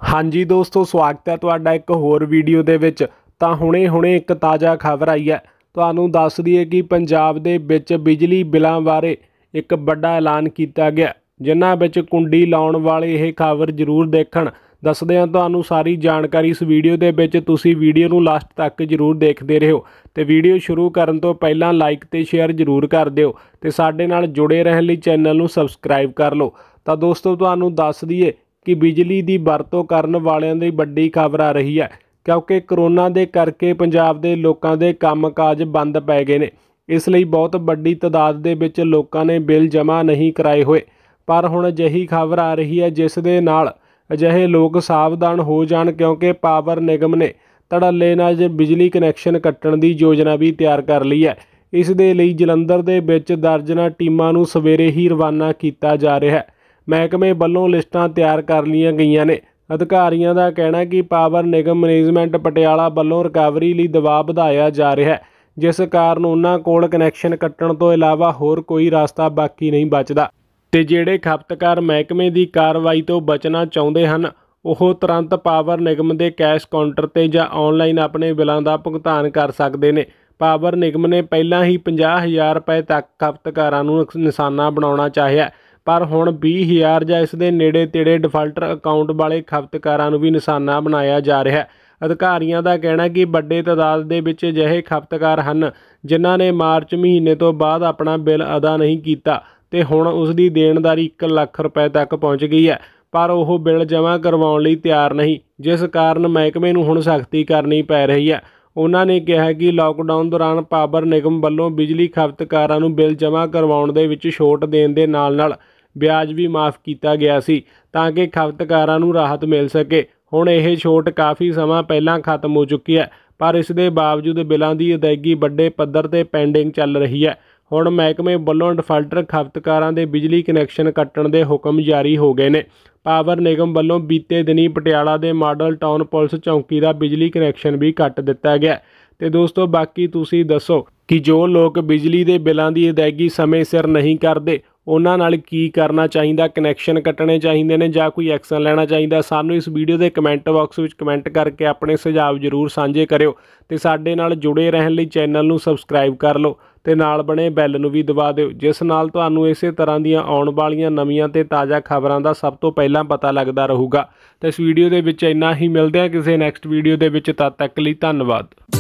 हाँ जी दोस्तों, स्वागत है तुहाडा एक होर वीडियो दे विच। तां हुणे एक ताज़ा खबर आई है। तुहानूं दस दईए कि पंजाब दे विच बिजली बिलों बारे एक बड़ा ऐलान किया गया, जिन्हां विच कुंडी लाउण वाले यह खबर जरूर देखण। दसदे हां तुहानूं सारी जानकारी इस वीडियो दे विच। तुसीं वीडियो नूं लास्ट तक जरूर देखते रहियो ते वीडियो शुरू करन तो पहलां लाइक ते शेयर जरूर कर दिओ ते साडे नाल जुड़े रहण लई चैनल नूं सबसक्राइब कर लो। तां दोस्तों तुहानूं दस दईए कि बिजली की वरतों करन वालियां दी वड्डी खबर आ रही है, क्योंकि करोना के करके पंजाब के लोगों के काम काज बंद पै गए ने। इसलिए बहुत वड्डी तादाद दे विच लोगों ने बिल जमा नहीं कराए हुए। पर हुण अजिही खबर आ रही है जिस दे नाल अजिहे लोग सावधान हो जाण, क्योंकि पावर निगम ने धड़ल्ले नाल बिजली कनैक्शन कट्टण की योजना भी तैयार कर ली है। इस दे लई जलंधर दे विच दर्जनां टीमां नूं सवेरे ही रवाना किया जा रहा है। महकमे वालों लिस्टां तैयार कर लिया गई ने। अधिकारियों का कहना है कि पावर निगम मैनेजमेंट पटियाला वालों रिकवरी लई दबाव बढ़ाया जा रहा है, जिस कारण उन्हां कोल कनैक्शन कट्टण तो इलावा होर कोई रास्ता बाकी नहीं बचदा। ते जिहड़े खपतकार महकमे की कार्रवाई तो बचना चाहुंदे हन, ਉਹ तुरंत पावर निगम के कैश काउंटर ते जां ऑनलाइन अपने बिलों का भुगतान कर सकते हैं। पावर निगम ने पहलां ही 50,000 रुपए तक खपतकारां नूं निशाना बनाउणा चाहिए, पर हुण 20,000 जां इस दे नेड़े तेड़े डिफाल्टर अकाउंट वाले खपतकारां नूं भी निशाना बनाया जा रहा है। अधिकारियों का कहना है कि वड्डी तादाद दे विच अजिहे खपतकार हन जिन्हां ने मार्च महीने तो बाद अपना बिल अदा नहीं किया ते हुण उसकी देणदारी 1 लाख रुपए तक पहुँच गई है, पर वह बिल जमा करवाउण लई तैयार नहीं, जिस कारण महकमे नूं हुण सख्ती करनी पै रही है। उन्होंने कहा कि लॉकडाउन दौरान पावर निगम वालों बिजली खपतकारां नूं बिल जमा करवाउण दे विच छूट देण दे नाल-नाल ब्याज भी माफ़ किया गया सी तां कि खपतकारां नूं राहत मिल सके। हुण यह छूट काफ़ी समा पहलां खत्म हो चुकी है, पर इस दे बावजूद बिलों की अदायगी वड्डे पद्धर ते पेंडिंग चल रही है। हुण महकमे वालों डिफाल्टर खपतकारां दे बिजली कनैक्शन कट्टण दे हुक्म जारी हो गए ने। पावर निगम वालों बीते दिनी पटियाला के मॉडल टाउन पुलिस चौकी का बिजली कनैक्शन भी कट दिता गया। तो दोस्तों बाकी तुसीं दसो कि जो लोग बिजली के बिलों की अदायगी समय सिर नहीं करते उन्हां नाल की करना चाहिए, कनैक्शन कट्टने चाहिए ने जां कोई एक्शन लेना चाहिए। सानू इस वीडियो के कमेंट बॉक्स में कमेंट करके अपने सुझाव जरूर साझे करियो ते साडे नाल जुड़े रहण लई चैनल नूं सबसक्राइब कर लो ते नाल बने बैल नूं भी दबा दिओ, जिस नाल तुहानूं इसे तरह दीआं आउण वालीआं नवीआं ते ताज़ा खबरां दा सब तो पहलां पता लगदा रहूगा। तो इस वीडियो दे विच इन्ना ही, मिलदे हां किसी नैक्सट वीडियो दे विच, तद तक लई धन्नवाद।